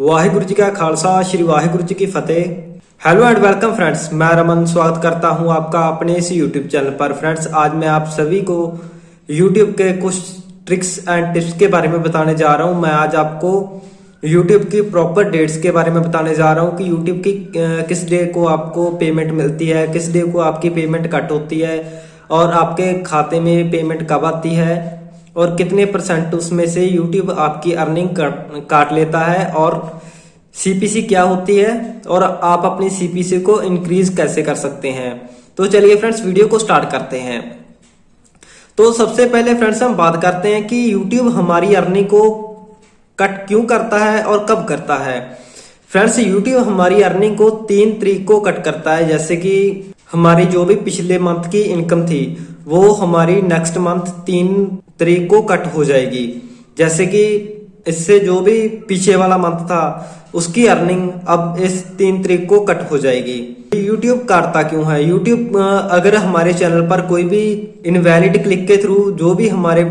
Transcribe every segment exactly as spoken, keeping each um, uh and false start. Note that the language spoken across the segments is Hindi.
वाहिगुरु जी का खालसा श्री वाहिगुरु जी की फतेह। हेलो एंड वेलकम फ्रेंड्स, मैं रमन स्वागत करता हूं आपका अपने इस यूट्यूब चैनल पर। फ्रेंड्स, आज मैं आप सभी को यूट्यूब के कुछ ट्रिक्स एंड टिप्स के बारे में बताने जा रहा हूं। मैं आज आपको यूट्यूब की प्रॉपर डेट्स के बारे में बताने जा रहा हूं कि यूट्यूब की किस डे को आपको पेमेंट मिलती है, किस डे को आपकी पेमेंट कट होती है और आपके खाते में पेमेंट कब आती है और कितने परसेंट उसमें से यूट्यूब आपकी अर्निंग काट लेता है और सीपीसी क्या होती है और आप अपनी सीपीसी को इंक्रीज कैसे कर सकते हैं। तो चलिए फ्रेंड्स, वीडियो को स्टार्ट करते हैं। तो सबसे पहले फ्रेंड्स हम बात करते हैं कि यूट्यूब हमारी अर्निंग को कट क्यों करता है और कब करता है। फ्रेंड्स, यूट्यूब हमारी अर्निंग को तीन तरीक को कट करता है। जैसे कि हमारी जो भी पिछले मंथ की इनकम थी वो हमारी नेक्स्ट मंथ तीन तरीक को कट हो जाएगी। जैसे कि इससे जो भी पीछे वाला मंथ था उसकी अर्निंग अब इस तीन तरीक को कट हो जाएगी। यूट्यूब काटता क्यों है? यूट्यूब अगर हमारे चैनल पर कोई भी इनवैलिड क्लिक के थ्रू जो भी हमारे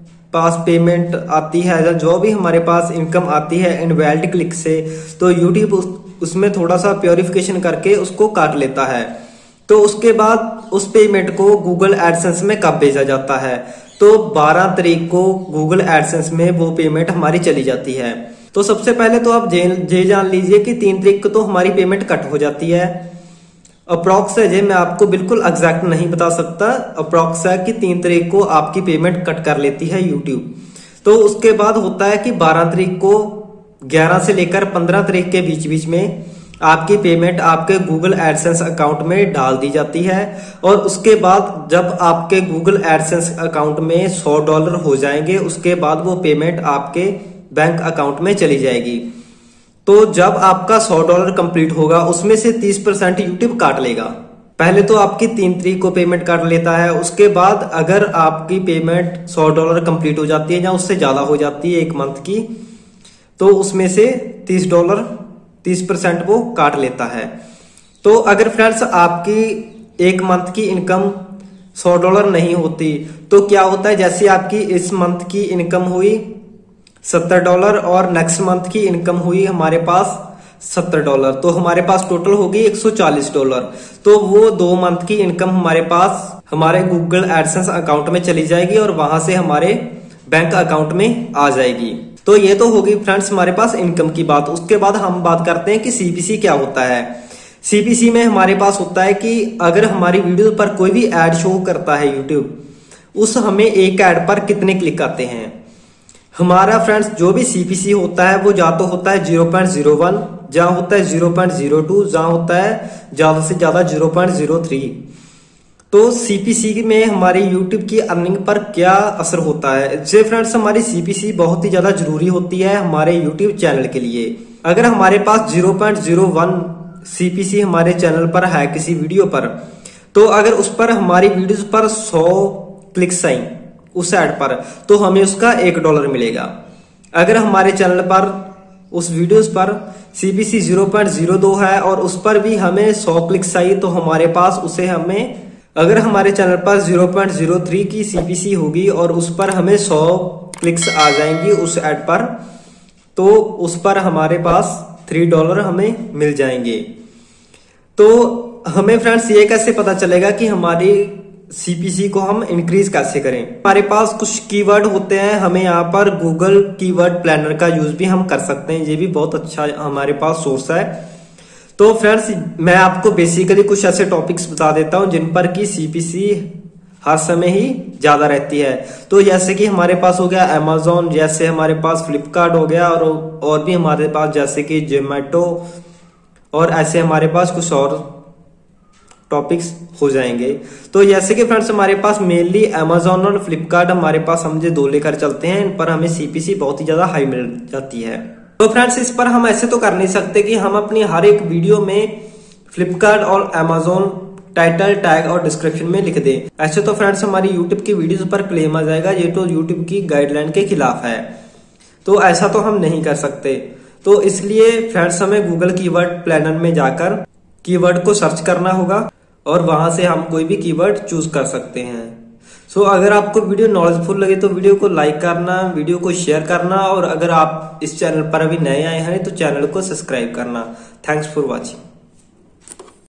पास पेमेंट आती है, जो भी हमारे पास इनकम आती है इनवैलिड क्लिक से, तो यूट्यूब उस, उसमें थोड़ा सा प्योरिफिकेशन करके उसको काट लेता है। तो उसके बाद उस पेमेंट को गूगल एडसेंस में कब भेजा जाता है? तो बारह तारीख को गूगल एडसेंस में वो पेमेंट हमारी चली जाती है। तो सबसे पहले तो आप ये जान लीजिए कि तीन तारीख को तो हमारी पेमेंट कट हो जाती है। अप्रॉक्स है, जे मैं आपको बिल्कुल एग्जैक्ट नहीं बता सकता, अप्रॉक्स है कि तीन तारीख को आपकी पेमेंट कट कर लेती है यूट्यूब। तो उसके बाद होता है कि बारह तारीख को ग्यारह से लेकर पंद्रह तारीख के बीच बीच में आपकी पेमेंट आपके गूगल एडसेंस अकाउंट में डाल दी जाती है और उसके बाद जब आपके गूगल एडसेंस अकाउंट में सौ डॉलर हो जाएंगे उसके बाद वो पेमेंट आपके बैंक अकाउंट में चली जाएगी। तो जब आपका सौ डॉलर कंप्लीट होगा उसमें से तीस परसेंट यूट्यूब काट लेगा। पहले तो आपकी तीन तारीख को पेमेंट काट लेता है, उसके बाद अगर आपकी पेमेंट सौ डॉलर कंप्लीट हो जाती है या उससे ज्यादा हो जाती है एक मंथ की, तो उसमें से तीस डॉलर तीस परसेंट वो काट लेता है। तो अगर फ्रेंड्स आपकी एक मंथ की इनकम सौ डॉलर नहीं होती तो क्या होता है, जैसे आपकी इस मंथ की इनकम हुई सत्तर डॉलर और नेक्स्ट मंथ की इनकम हुई हमारे पास सत्तर डॉलर, तो हमारे पास टोटल होगी एक सौ चालीस डॉलर। तो वो दो मंथ की इनकम हमारे पास हमारे गूगल एडसेंस अकाउंट में चली जाएगी और वहां से हमारे बैंक अकाउंट में आ जाएगी। तो ये तो होगी फ्रेंड्स हमारे पास इनकम की बात। उसके बाद हम बात करते हैं कि सीपीसी क्या होता है। सीपीसी में हमारे पास होता है कि अगर हमारी वीडियो पर कोई भी एड शो करता है यूट्यूब, उस हमें एक एड पर कितने क्लिक आते हैं। हमारा फ्रेंड्स जो भी सीपीसी होता है वो या तो होता है जीरो पॉइंट जीरो वन, जहां होता है जीरो पॉइंट जीरो टू, जहां होता है ज्यादा से ज्यादा जीरो पॉइंट जीरो थ्री। तो सीपीसी में हमारी यूट्यूब की अर्निंग पर क्या असर होता है? जी फ्रेंड्स, हमारी सीपीसी बहुत ही ज्यादा जरूरी होती है हमारे यूट्यूब चैनल के लिए। अगर हमारे पास zero point zero one CPC हमारे चैनल पर है किसी वीडियो पर, तो अगर उस पर हमारी वीडियोस पर सौ क्लिक्स आई उस एड पर, तो हमें उसका एक डॉलर मिलेगा। अगर हमारे चैनल पर उस वीडियोस पर CPC zero point zero two है और उस पर भी हमें सौ क्लिक्स आई, तो हमारे पास उसे हमें अगर हमारे चैनल पर जीरो पॉइंट जीरो थ्री की सीपीसी होगी और उस पर हमें सौ क्लिक्स आ जाएंगी उस ऐड पर, तो उस पर हमारे पास थ्री डॉलर हमें मिल जाएंगे। तो हमें फ्रेंड्स ये कैसे पता चलेगा कि हमारी सीपीसी को हम इंक्रीज कैसे करें? हमारे पास कुछ कीवर्ड होते हैं, हमें यहाँ पर गूगल कीवर्ड प्लानर का यूज भी हम कर सकते हैं। ये भी बहुत अच्छा हमारे पास सोर्स है। तो फ्रेंड्स, मैं आपको बेसिकली कुछ ऐसे टॉपिक्स बता देता हूं जिन पर की सीपीसी हर समय ही ज्यादा रहती है। तो जैसे कि हमारे पास हो गया अमेज़न, जैसे हमारे पास फ्लिपकार्ट हो गया और और भी हमारे पास जैसे कि जोमेटो, और ऐसे हमारे पास कुछ और टॉपिक्स हो जाएंगे। तो जैसे कि फ्रेंड्स हमारे पास मेनली अमेज़न और फ्लिपकार्ट हमारे पास समझे दो लेकर चलते हैं, इन पर हमें सीपीसी बहुत ही ज्यादा हाई मिल जाती है। तो फ्रेंड्स, इस पर हम ऐसे तो कर नहीं सकते कि हम अपनी हर एक वीडियो में फ्लिपकार्ट और अमेज़न टाइटल, टैग और डिस्क्रिप्शन में लिख दें। ऐसे तो फ्रेंड्स हमारी यूट्यूब की वीडियोस पर क्लेम आ जाएगा, ये तो यूट्यूब की गाइडलाइन के खिलाफ है। तो ऐसा तो हम नहीं कर सकते। तो इसलिए फ्रेंड्स हमें गूगल कीवर्ड प्लानर में जाकर कीवर्ड को सर्च करना होगा और वहां से हम कोई भी कीवर्ड चूज कर सकते हैं। सो so, अगर आपको वीडियो नॉलेजफुल लगे तो वीडियो को लाइक करना, वीडियो को शेयर करना, और अगर आप इस चैनल पर अभी नए आए हैं तो चैनल को सब्सक्राइब करना। Thanks for watching.